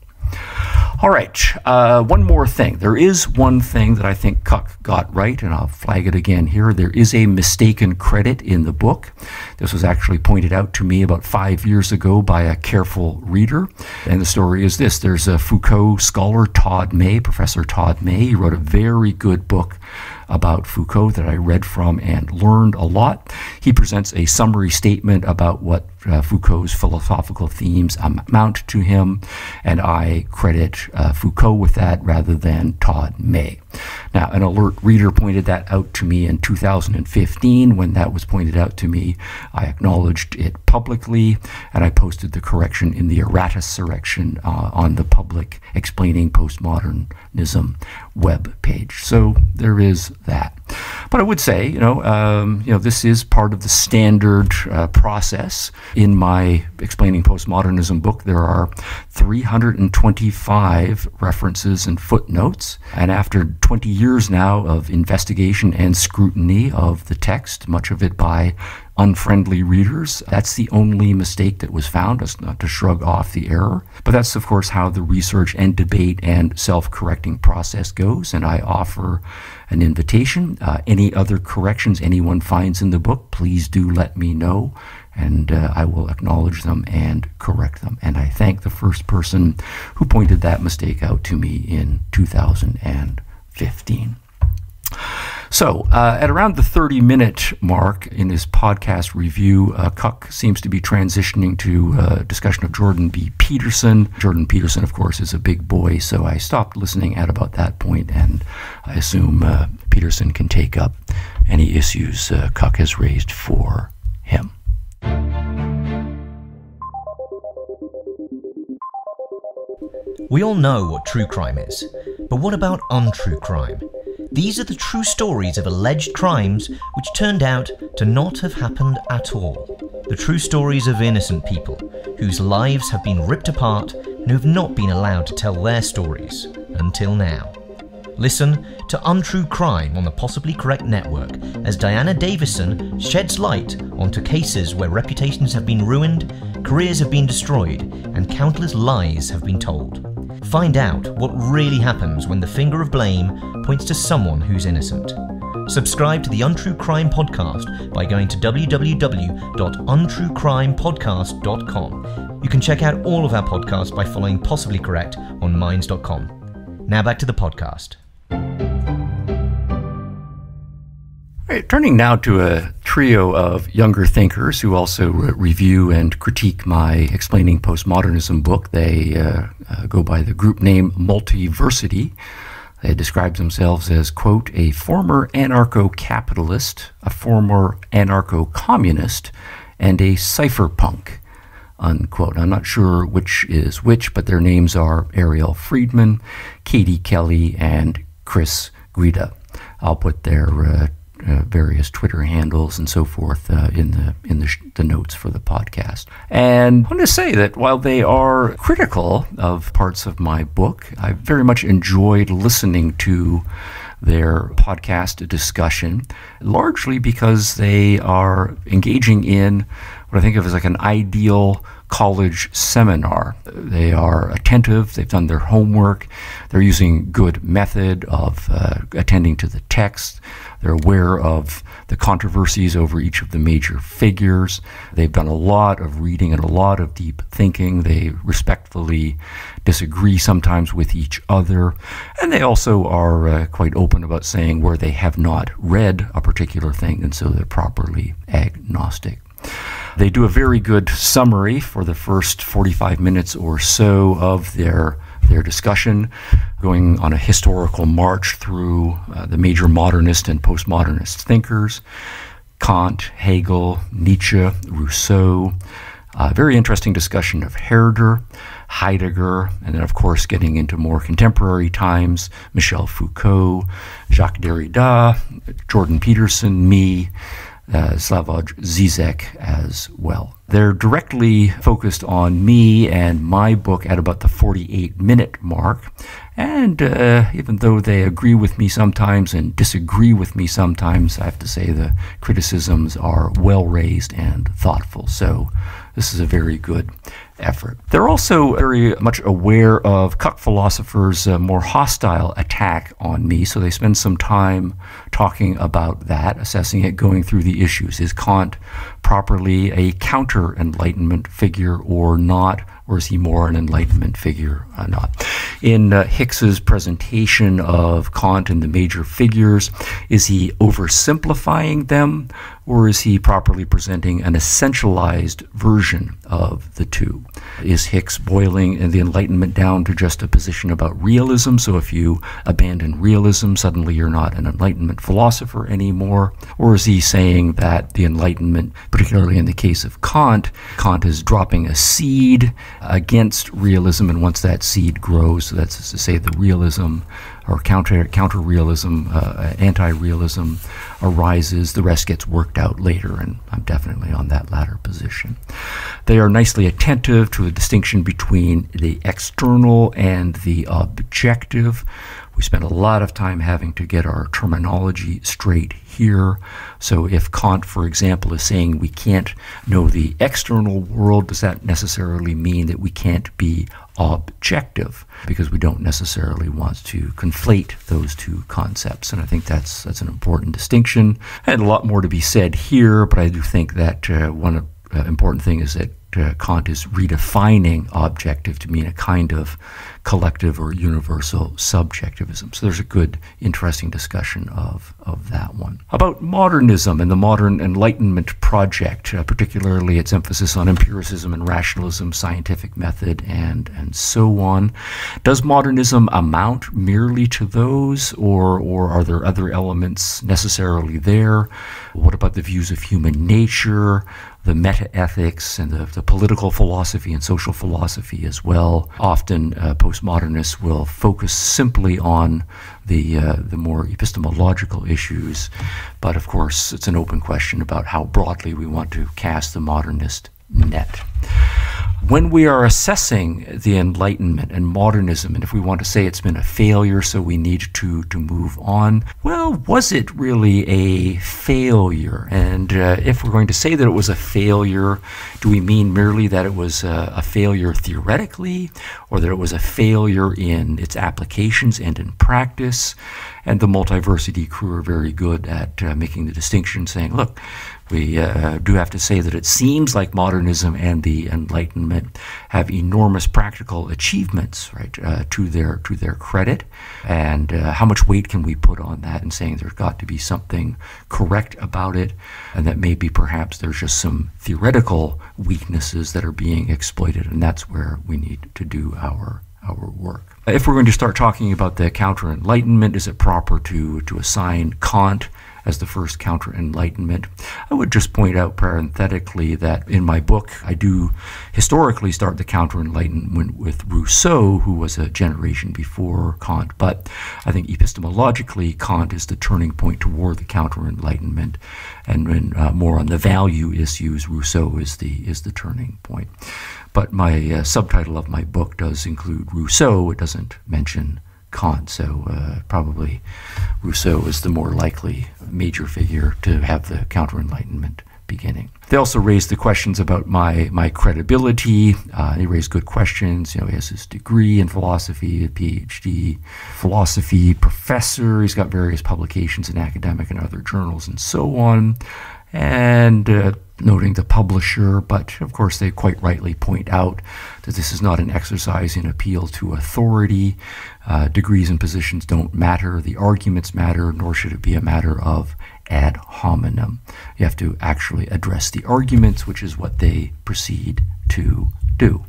All right, one more thing. There is one thing that I think Cuck got right, and I'll flag it again here. There is a mistaken credit in the book. This was actually pointed out to me about 5 years ago by a careful reader. And the story is this. There's a Foucault scholar, Todd May, Professor Todd May. He wrote a very good book about Foucault that I read from and learned a lot. He presents a summary statement about what Foucault's philosophical themes amount to him, and I credit Foucault with that rather than Todd May. Now, an alert reader pointed that out to me in 2015. When that was pointed out to me, I acknowledged it publicly, and I posted the correction in the errata section on the Public Explaining Postmodernism web page. So there is that. But I would say, this is part of the standard process. In my Explaining Postmodernism book, there are 325 references and footnotes. And after 20 years now of investigation and scrutiny of the text, much of it by unfriendly readers, that's the only mistake that was found. That's not to shrug off the error. But that's, of course, how the research and debate and self-correcting process goes. And I offer an invitation. Any other corrections anyone finds in the book, please do let me know, and I will acknowledge them and correct them. And I thank the first person who pointed that mistake out to me in 2015. So, at around the 30-minute mark in his podcast review, Cuck seems to be transitioning to a discussion of Jordan B. Peterson. Jordan Peterson, of course, is a big boy, so I stopped listening at about that point, and I assume Peterson can take up any issues Cuck has raised for him. We all know what true crime is, but what about untrue crime? These are the true stories of alleged crimes which turned out to not have happened at all. The true stories of innocent people whose lives have been ripped apart and who have not been allowed to tell their stories until now. Listen to Untrue Crime on the Possibly Correct Network as Diana Davison sheds light onto cases where reputations have been ruined, careers have been destroyed, and countless lies have been told. Find out what really happens when the finger of blame points to someone who's innocent. Subscribe to the Untrue Crime Podcast by going to www.untruecrimepodcast.com. You can check out all of our podcasts by following Possibly Correct on minds.com. Now back to the podcast. Right, turning now to a trio of younger thinkers who also review and critique my Explaining Postmodernism book. They go by the group name Multiversity. They describe themselves as, quote, a former anarcho-capitalist, a former anarcho-communist, and a cypherpunk, unquote. I'm not sure which is which, but their names are Ariel Friedman, Katie Kelly, and Chris Guida. I'll put their various Twitter handles and so forth in the notes for the podcast. And I want to say that while they are critical of parts of my book, I very much enjoyed listening to their podcast discussion, largely because they are engaging in what I think of as like an ideal college seminar. They are attentive, they've done their homework, they're using good method of attending to the text, they're aware of the controversies over each of the major figures, they've done a lot of reading and a lot of deep thinking, they respectfully disagree sometimes with each other, and they also are quite open about saying where they have not read a particular thing, and so they're properly agnostic. They do a very good summary for the first 45 minutes or so of their discussion, going on a historical march through the major modernist and postmodernist thinkers, Kant, Hegel, Nietzsche, Rousseau. Very interesting discussion of Herder, Heidegger, and then of course getting into more contemporary times, Michel Foucault, Jacques Derrida, Jordan Peterson, me, Slavoj Zizek as well. They're directly focused on me and my book at about the 48-minute mark. And even though they agree with me sometimes and disagree with me sometimes, I have to say the criticisms are well-raised and thoughtful. So this is a very good effort. They're also very much aware of Cuck Philosopher's more hostile attack on me, so they spend some time talking about that, assessing it, going through the issues. Is Kant properly a counter-Enlightenment figure or not? Or is he more an Enlightenment figure or not? In Hicks's presentation of Kant and the major figures, is he oversimplifying them, or is he properly presenting an essentialized version of the two? Is Hicks boiling the Enlightenment down to just a position about realism? So if you abandon realism, suddenly you're not an Enlightenment philosopher anymore? Or is he saying that the Enlightenment, particularly in the case of Kant is dropping a seed against realism, and once that seed grows, so that's to say the realism or counter-realism, anti-realism arises, the rest gets worked out later, and I'm definitely on that latter position. They are nicely attentive to the distinction between the external and the objective. We spend a lot of time having to get our terminology straight here. So if Kant, for example, is saying we can't know the external world, does that necessarily mean that we can't be objective? Because we don't necessarily want to conflate those two concepts. And I think that's an important distinction. And a lot more to be said here, but I do think that one important thing is that Kant is redefining objective to mean a kind of collective or universal subjectivism. So there's a good, interesting discussion of that one. About modernism and the modern Enlightenment project, particularly its emphasis on empiricism and rationalism, scientific method, and so on. Does modernism amount merely to those, or are there other elements necessarily there? What about the views of human nature, the meta-ethics, and the political philosophy and social philosophy as well? Often postmodernists will focus simply on the more epistemological issues, but of course it's an open question about how broadly we want to cast the modernist net. When we are assessing the Enlightenment and modernism, and if we want to say it's been a failure, so we need to move on, well, was it really a failure? And if we're going to say that it was a failure, do we mean merely that it was a failure theoretically, or that it was a failure in its applications and in practice? And the Multiversity crew are very good at making the distinction, saying, look, we do have to say that it seems like modernism and the Enlightenment have enormous practical achievements, right, to their credit. And how much weight can we put on that, and saying there's got to be something correct about it, and that maybe perhaps there's just some theoretical weaknesses that are being exploited, and that's where we need to do our work. If we're going to start talking about the counter-Enlightenment, is it proper to assign Kant as the first counter-Enlightenment? I would just point out parenthetically that in my book, I do historically start the counter-Enlightenment with Rousseau, who was a generation before Kant. But I think epistemologically, Kant is the turning point toward the counter-Enlightenment. And when more on the value issues, Rousseau is the turning point. But my subtitle of my book does include Rousseau. It doesn't mention Kant, so probably Rousseau is the more likely major figure to have the counter-Enlightenment beginning. They also raised the questions about my credibility. They raised good questions. You know, he has his degree in philosophy, a PhD philosophy professor. He's got various publications in academic and other journals and so on. And noting the publisher, but of course they quite rightly point out that this is not an exercise in appeal to authority. Degrees and positions don't matter, the arguments matter, nor should it be a matter of ad hominem. You have to actually address the arguments, which is what they proceed to do.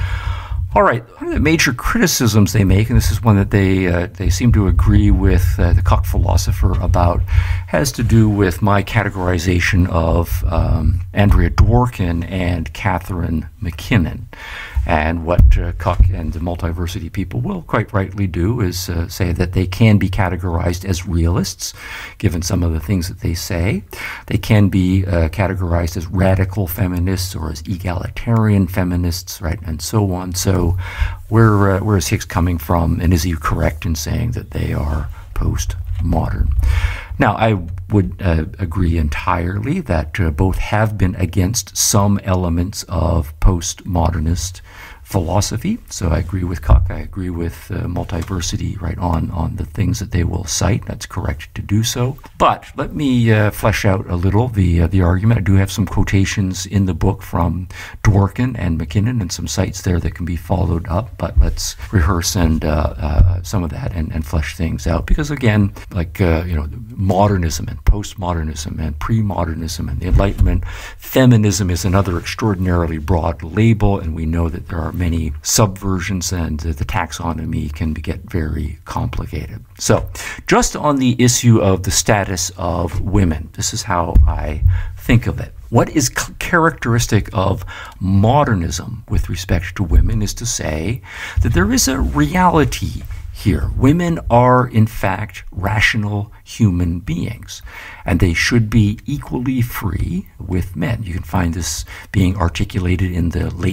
All right, one of the major criticisms they make, and this is one that they seem to agree with the Koch philosopher about, has to do with my categorization of Andrea Dworkin and Catherine MacKinnon. And what Koch and the Multiversity people will quite rightly do is say that they can be categorized as realists, given some of the things that they say. They can be categorized as radical feminists or as egalitarian feminists, right, and so on. So where is Hicks coming from, and is he correct in saying that they are postmodern? Now, I would agree entirely that both have been against some elements of postmodernist philosophy. So I agree with Koch. I agree with Multiversity, right, on the things that they will cite. That's correct to do so. But let me flesh out a little the argument. I do have some quotations in the book from Dworkin and MacKinnon and some sites there that can be followed up. But let's rehearse and some of that and flesh things out. Because again, like you know, modernism and postmodernism and pre-modernism and the Enlightenment, feminism is another extraordinarily broad label, and we know that there are many subversions, and the taxonomy can get very complicated. So just on the issue of the status of women, this is how I think of it. What is characteristic of modernism with respect to women is to say that there is a reality here. Women are, in fact, rational human beings, and they should be equally free with men. You can find this being articulated in the late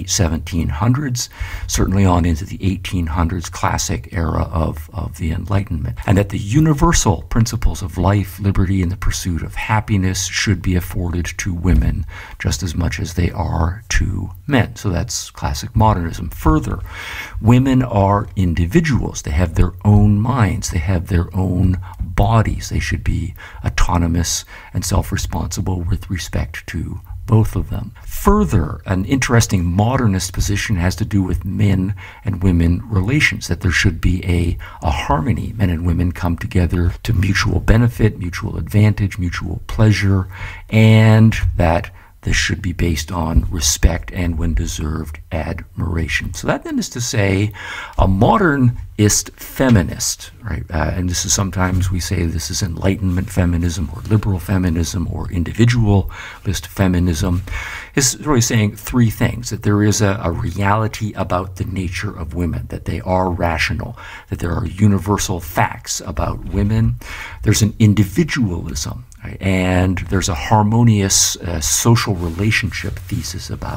1700s, certainly on into the 1800s, classic era of the Enlightenment, and that the universal principles of life, liberty, and the pursuit of happiness should be afforded to women just as much as they are to men. So that's classic modernism. Further, women are individuals. They have their own minds. They have their own bodies. They should be autonomous and self-responsible with respect to both of them. Further, an interesting modernist position has to do with men and women relations, that there should be a harmony. Men and women come together to mutual benefit, mutual advantage, mutual pleasure, and that this should be based on respect and, when deserved, admiration. So that then is to say a modernist feminist, right? And this is sometimes we say this is Enlightenment feminism or liberal feminism or individualist feminism, is really saying three things: that there is a reality about the nature of women, that they are rational, that there are universal facts about women, there's an individualism, right? And there's a harmonious social relationship thesis about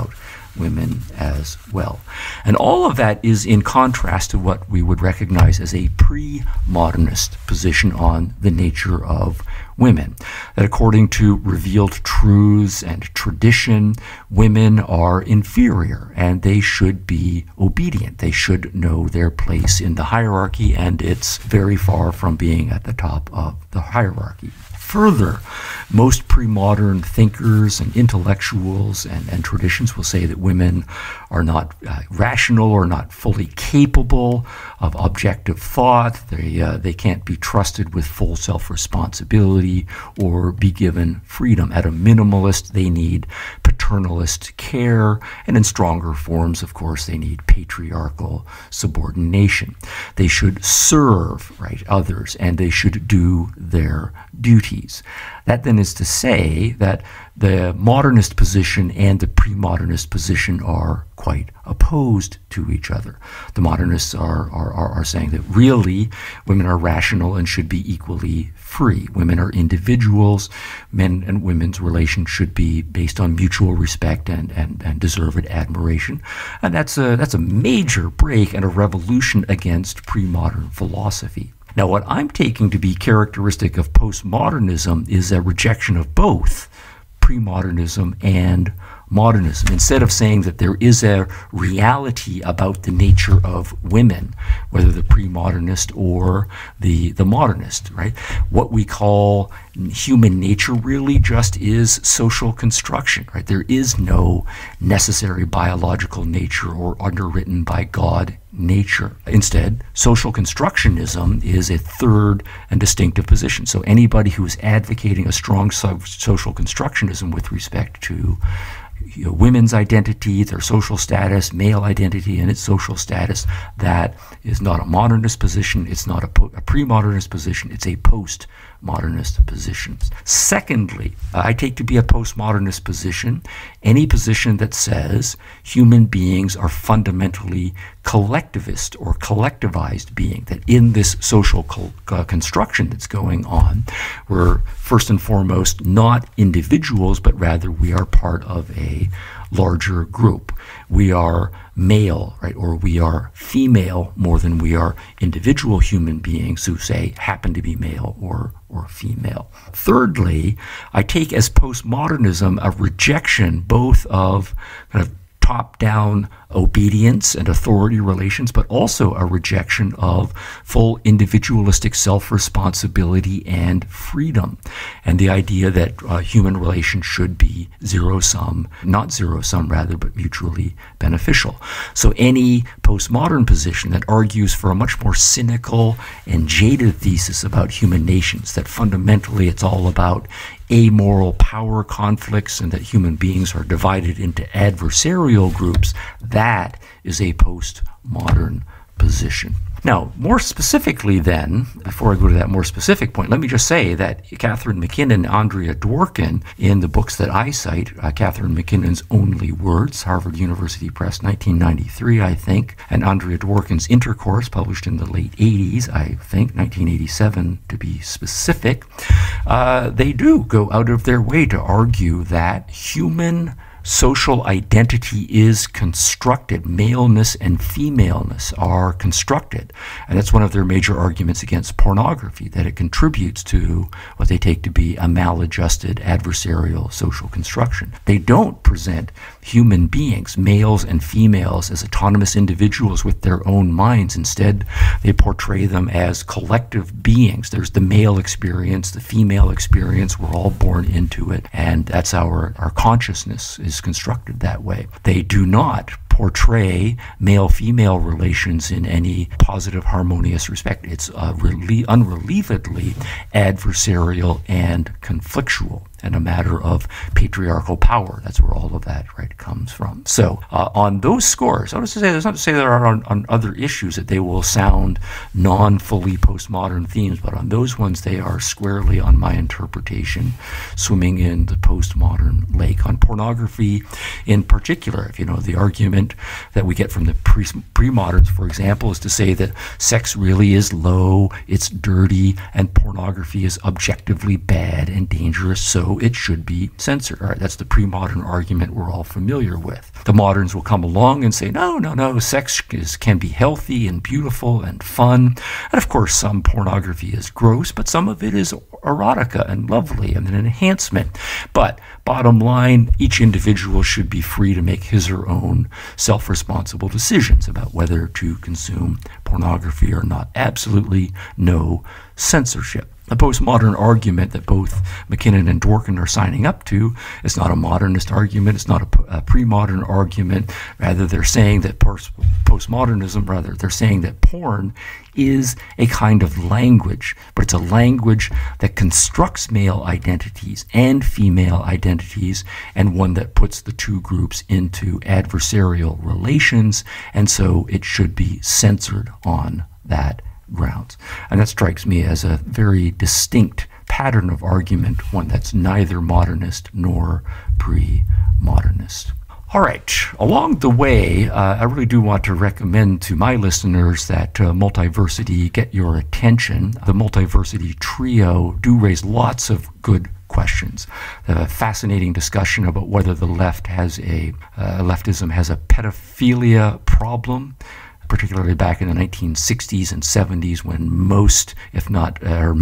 women as well. And all of that is in contrast to what we would recognize as a pre-modernist position on the nature of women. That according to revealed truths and tradition, women are inferior and they should be obedient. They should know their place in the hierarchy, and it's very far from being at the top of the hierarchy. Further, most pre-modern thinkers and intellectuals and traditions will say that women are not rational or not fully capable of objective thought. They can't be trusted with full self-responsibility or be given freedom. At a minimalist, they need paternalist care, and in stronger forms, of course, they need patriarchal subordination. They should serve, right, others, and they should do their duties. That then is to say that the modernist position and the pre-modernist position are quite opposed to each other. The modernists are saying that really women are rational and should be equally free. Women are individuals. Men and women's relations should be based on mutual respect and deserved admiration. And that's a major break and a revolution against pre-modern philosophy. Now, what I'm taking to be characteristic of postmodernism is a rejection of both pre-modernism and modernism. Instead of saying that there is a reality about the nature of women, whether the pre-modernist or the modernist, right? What we call human nature really just is social construction, right? There is no necessary biological nature or underwritten by God nature. Instead, social constructionism is a third and distinctive position. So anybody who is advocating a strong social constructionism with respect to women's identity, their social status, male identity and its social status, that is not a modernist position, it's not a pre-modernist position, it's a post-modernist position. Secondly, I take to be a postmodernist position any position that says human beings are fundamentally collectivist or collectivized being, that in this social construction that's going on, we're first and foremost not individuals, but rather we are part of a larger group. We are male, right, or we are female more than we are individual human beings who, say, happen to be male or female. Thirdly, I take as postmodernism a rejection both of kind of top-down obedience and authority relations, but also a rejection of full individualistic self-responsibility and freedom, and the idea that human relations should be zero-sum, not zero-sum rather, but mutually beneficial. So any postmodern position that argues for a much more cynical and jaded thesis about human nations, that fundamentally it's all about amoral power conflicts and that human beings are divided into adversarial groups, that is a postmodern position. Now, more specifically then, before I go to that more specific point, let me just say that Catherine MacKinnon and Andrea Dworkin, in the books that I cite, Catherine MacKinnon's Only Words, Harvard University Press, 1993, I think, and Andrea Dworkin's Intercourse, published in the late 80s, I think, 1987 to be specific, they do go out of their way to argue that human social identity is constructed. Maleness and femaleness are constructed. And that's one of their major arguments against pornography, that it contributes to what they take to be a maladjusted adversarial social construction. They don't present human beings, males and females, as autonomous individuals with their own minds. Instead, they portray them as collective beings. There's the male experience, the female experience. We're all born into it, and that's our consciousness is constructed that way. They do not portray male-female relations in any positive, harmonious respect. It's unrelievedly adversarial and conflictual, and a matter of patriarchal power. That's where all of that, right, comes from. So on those scores, that's not to say there are on other issues that they will sound non-fully postmodern themes, but on those ones they are squarely, on my interpretation, swimming in the postmodern lake. On pornography in particular, if you know, the argument that we get from the pre-moderns, for example, is to say that sex really is low, it's dirty, and pornography is objectively bad and dangerous, so so it should be censored. All right, that's the pre-modern argument we're all familiar with. The moderns will come along and say, no, sex can be healthy and beautiful and fun. And of course, some pornography is gross, but some of it is erotica and lovely and an enhancement. But bottom line, each individual should be free to make his or her own self-responsible decisions about whether to consume pornography or not. Absolutely no censorship. The postmodern argument that both McKinnon and Dworkin are signing up to is not a modernist argument. It's not a pre-modern argument. Rather, they're saying that postmodernism, they're saying that porn is a kind of language, but it's a language that constructs male identities and female identities, and one that puts the two groups into adversarial relations, and so it should be censored on that grounds. And that strikes me as a very distinct pattern of argument, one that's neither modernist nor pre-modernist. All right, along the way, I really do want to recommend to my listeners that Multiversity get your attention. The Multiversity trio do raise lots of good questions. A fascinating discussion about whether the left has leftism has a pedophilia problem, particularly back in the 1960s and 70s, when most, if not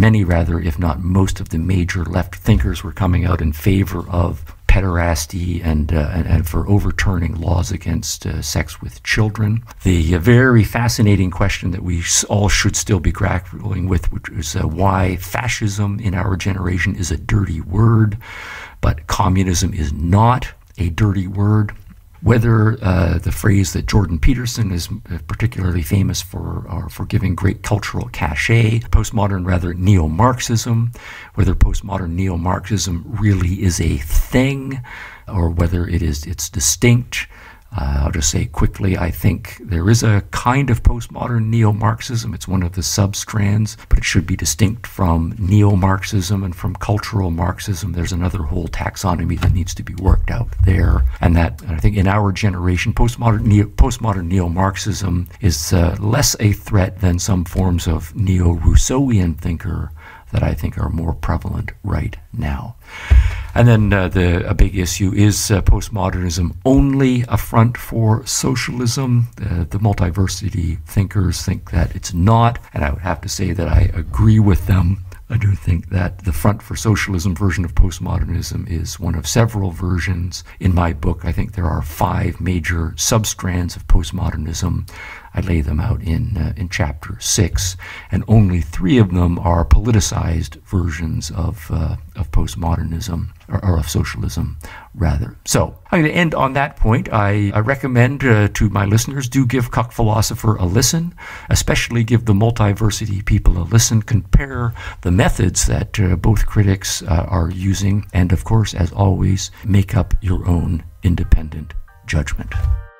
most of the major left thinkers were coming out in favor of pederasty and for overturning laws against sex with children. The very fascinating question that we all should still be grappling with, which is why fascism in our generation is a dirty word, but communism is not a dirty word. Whether the phrase that Jordan Peterson is particularly famous for giving great cultural cachet, postmodern neo-Marxism, whether postmodern neo-Marxism really is a thing, or whether it's distinct. I'll just say quickly, I think there is a kind of postmodern neo-Marxism. It's one of the sub-strands, but it should be distinct from neo-Marxism and from cultural Marxism. There's another whole taxonomy that needs to be worked out there. And I think in our generation, postmodern neo-Marxism is less a threat than some forms of neo-Rousseauian thinker that I think are more prevalent right now. And then a big issue is postmodernism only a front for socialism? The Multiversity thinkers think that it's not, and I would have to say that I agree with them. I do think that the front for socialism version of postmodernism is one of several versions. In my book, I think there are 5 major substrands of postmodernism. I lay them out in chapter 6, and only 3 of them are politicized versions of postmodernism, or of socialism, rather. So I'm going to end on that point. I recommend to my listeners, do give Cuck Philosopher a listen, especially give the Multiversity people a listen. Compare the methods that both critics are using, and of course, as always, make up your own independent judgment.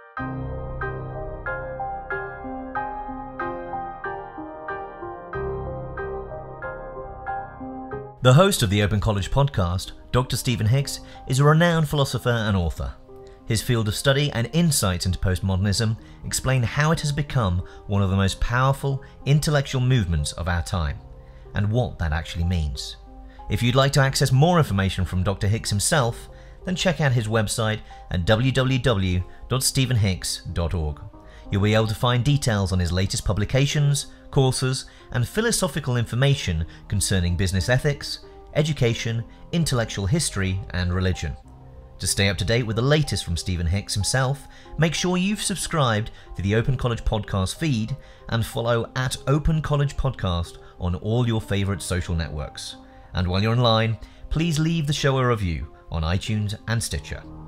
The host of the Open College podcast, Dr. Stephen Hicks, is a renowned philosopher and author. His field of study and insights into postmodernism explain how it has become one of the most powerful intellectual movements of our time, and what that actually means. If you'd like to access more information from Dr. Hicks himself, then check out his website at www.stephenhicks.org. You'll be able to find details on his latest publications, courses, and philosophical information concerning business ethics, education, intellectual history, and religion. To stay up to date with the latest from Stephen Hicks himself, make sure you've subscribed to the Open College Podcast feed and follow at Open College Podcast on all your favourite social networks. And while you're online, please leave the show a review on iTunes and Stitcher.